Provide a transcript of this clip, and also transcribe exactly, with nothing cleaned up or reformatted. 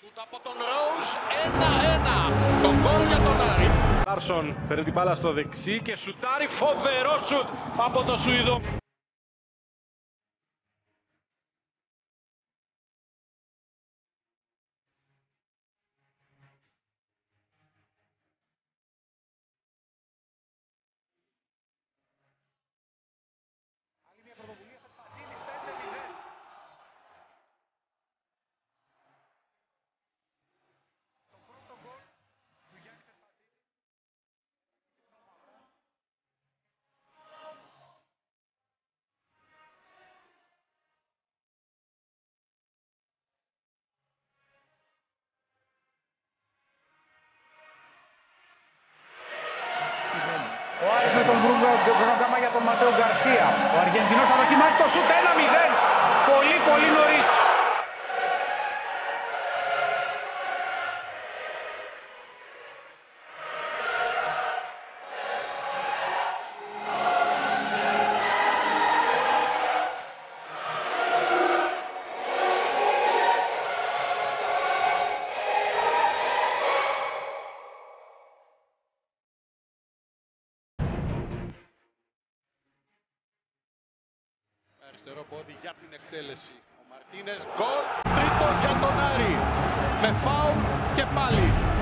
Σούτ από τον Ρόουζ, ένα-ένα. Το γκολ για τον Άρη. Λάρσον φέρνει την μπάλα στο δεξί και σουτάρει, φοβερό σουτ από το Σουηδό. Άλλη μια πρωτοβουλία θα Σπατζίνης, πέντε μηδέν. Το πρώτο γκολ του Γιάννη Φεσπατζίνη. Ο Άρης με τον πρόγραμμα για τον Ματέο Γκαρσία. Ο Αργεντινός θα δοκιμάσει το σούτ, ένα μηδέν. Πολύ πολύ νωρίς. Αριστερό πόδι για την εκτέλεση. Ο Μαρτίνες, γκολ, τρίτο για τον Άρη. Με φάουλ και πάλι.